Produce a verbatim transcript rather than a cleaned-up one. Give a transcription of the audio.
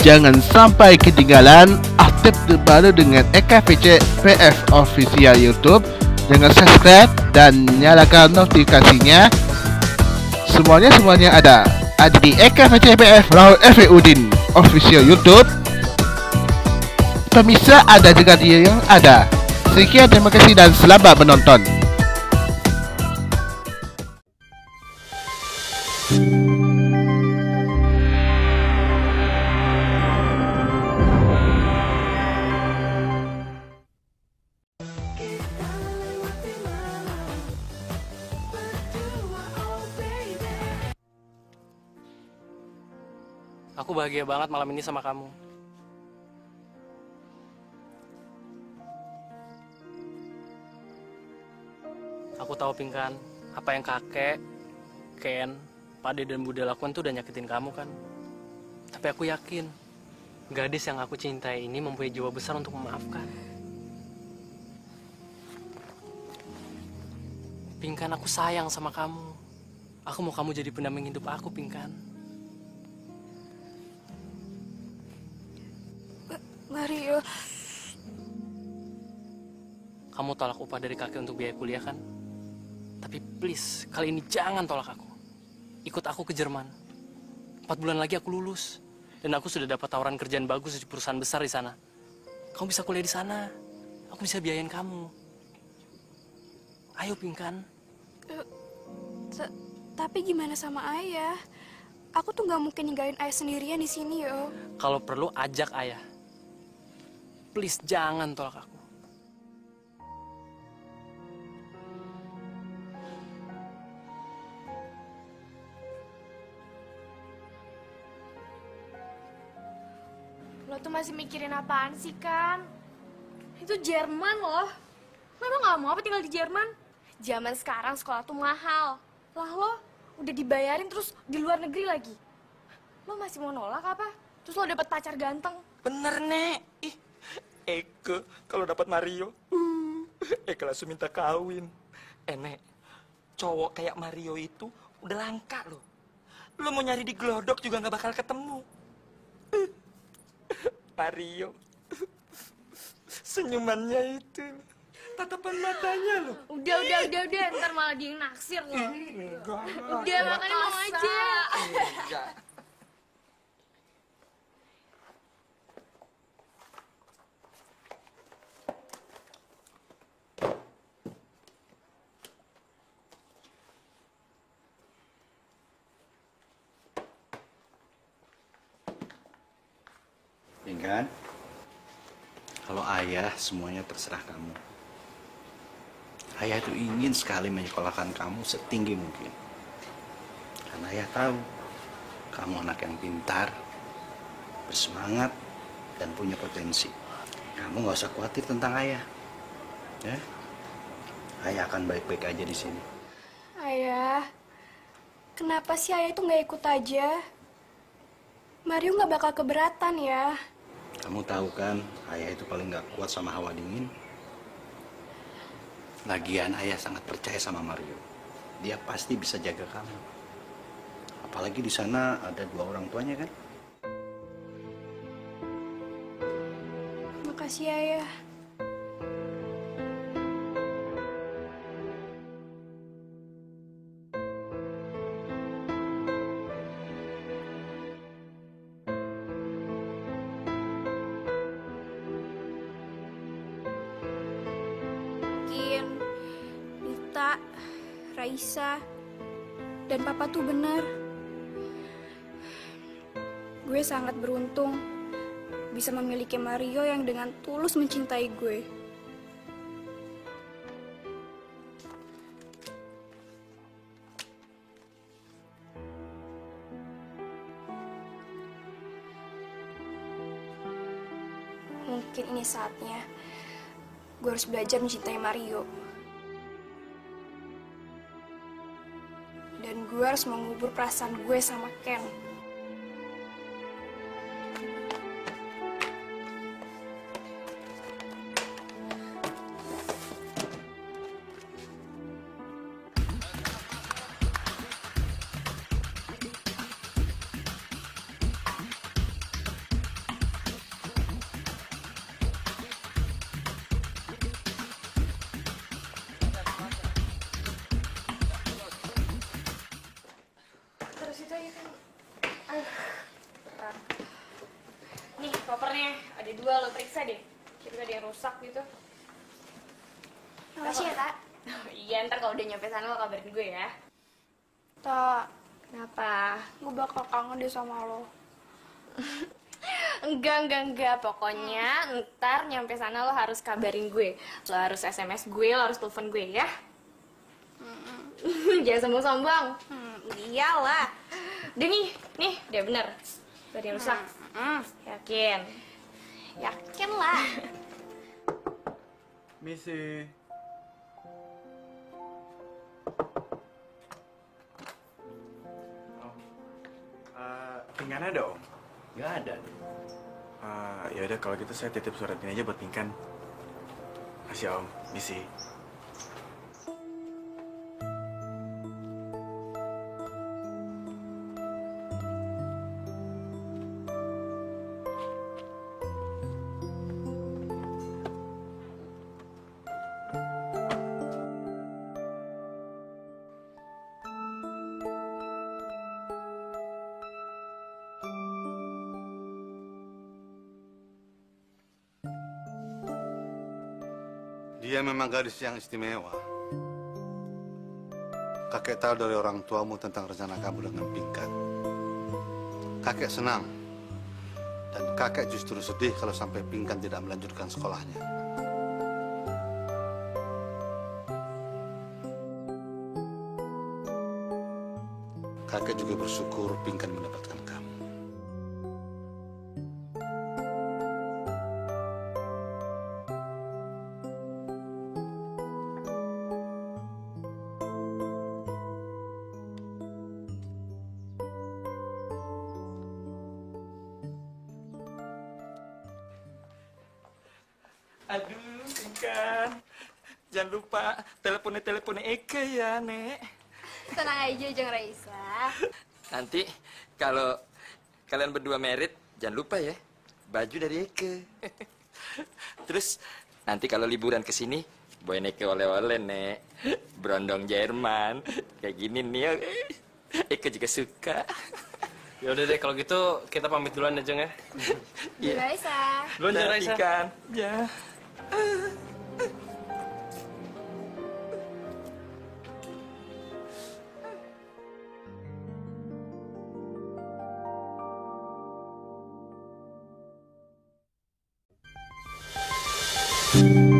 Jangan sampai ketinggalan update terbaru dengan E K V C P F Official YouTube. Dengan subscribe dan nyalakan notifikasinya. Semuanya semuanya ada ada di E K V C P F Rahul F E Udin Official YouTube. Pemirsa ada juga dia yang ada. Sekian, terima kasih dan selamat menonton. Aku bahagia banget malam ini sama kamu. Aku tahu Pingkan, apa yang kakek, Ken, Pade dan Bude lakukan tuh udah nyakitin kamu kan. Tapi aku yakin, gadis yang aku cintai ini mempunyai jiwa besar untuk memaafkan. Pingkan, aku sayang sama kamu. Aku mau kamu jadi pendamping hidup aku, Pingkan. Mario, kamu tolak upah dari kakek untuk biaya kuliah kan? Tapi please, kali ini jangan tolak aku. Ikut aku ke Jerman. Empat bulan lagi aku lulus. Dan aku sudah dapat tawaran kerjaan bagus di perusahaan besar di sana. Kamu bisa kuliah di sana. Aku bisa biayain kamu. Ayo, Pingkan. uh, tapi gimana sama ayah? Aku tuh nggak mungkin ninggalin ayah sendirian di sini, yo. Kalau perlu, ajak ayah. Please, jangan tolak aku. Lo tuh masih mikirin apaan sih, Kan? Itu Jerman loh. Lo nggak mau apa tinggal di Jerman? Zaman sekarang sekolah tuh mahal. Lah lo udah dibayarin terus di luar negeri lagi. Lo masih mau nolak apa? Terus lo dapet pacar ganteng. Bener, Nek. Ih, Eke kalau dapat Mario, uh, Eke langsung minta kawin. Eh, Nek, cowok kayak Mario itu udah langka loh. Lo mau nyari di Glodok juga nggak bakal ketemu. Uh, Mario, senyumannya itu, tatapan matanya loh. Udah, udah, udah, udah. Ntar malah dia yang naksir lo. Enggak. Udah, makanya mau aja. Enggak. Pingkan, kalau ayah semuanya terserah kamu. Ayah itu ingin sekali menyekolahkan kamu setinggi mungkin. Karena ayah tahu kamu anak yang pintar, bersemangat, dan punya potensi. Kamu nggak usah khawatir tentang ayah. Ya, ayah akan baik-baik aja di sini. Ayah, kenapa sih ayah itu nggak ikut aja? Mario nggak bakal keberatan ya. Kamu tahu kan, ayah itu paling nggak kuat sama hawa dingin. Lagian ayah sangat percaya sama Mario. Dia pasti bisa jaga kamu. Apalagi di sana ada dua orang tuanya kan. Makasih ayah. Nita, Raisa, dan Papa tuh benar. Gue sangat beruntung bisa memiliki Mario yang dengan tulus mencintai gue. Mungkin ini saatnya gue harus belajar mencintai Mario. Dan gue harus mengubur perasaan gue sama Ken. kopernya. Ada dua, lo periksa deh. Kira ada yang rusak gitu. Makasih ya, Kak. Iya, ntar kalau udah nyampe sana lo kabarin gue ya. Tak, Kenapa? gue bakal kangen deh sama lo. Enggak, enggak, enggak. Pokoknya ntar nyampe sana lo harus kabarin gue. Lo harus S M S gue, lo harus telepon gue ya. Jangan sombong-sombong. Hmm, iyalah. Udah nih, nih, udah bener. Gak ada yang rusak. Hmm, Yakin? yakin lah. Misi. Om. Uh, Pinkan ada, Om? Nggak ada. Uh, ya udah kalau gitu saya titip surat ini aja buat Pinkan. Kasih Om, Misi. Dia memang gadis yang istimewa. Kakek tahu dari orang tuamu tentang rencana kamu dengan Pinkan. Kakek senang. Dan kakek justru sedih kalau sampai Pinkan tidak melanjutkan sekolahnya. Kakek juga bersyukur Pinkan mendapatkan kamu. Aduh, Pinkan. Jangan lupa telepon-telepon Eke ya, Nek. Tenang aja, Jeng Raisa. Nanti kalau kalian berdua merit, jangan lupa ya, baju dari Eke. Terus nanti kalau liburan ke sini, bawain Eke oleh-oleh, Nek. Berondong Jerman. Kayak gini nih, ya. Eke juga suka. Ya udah deh, kalau gitu kita pamit duluan aja ya. Jeng Raisa. Duluan Jeng Raisa. Kan? Ya. Thank you.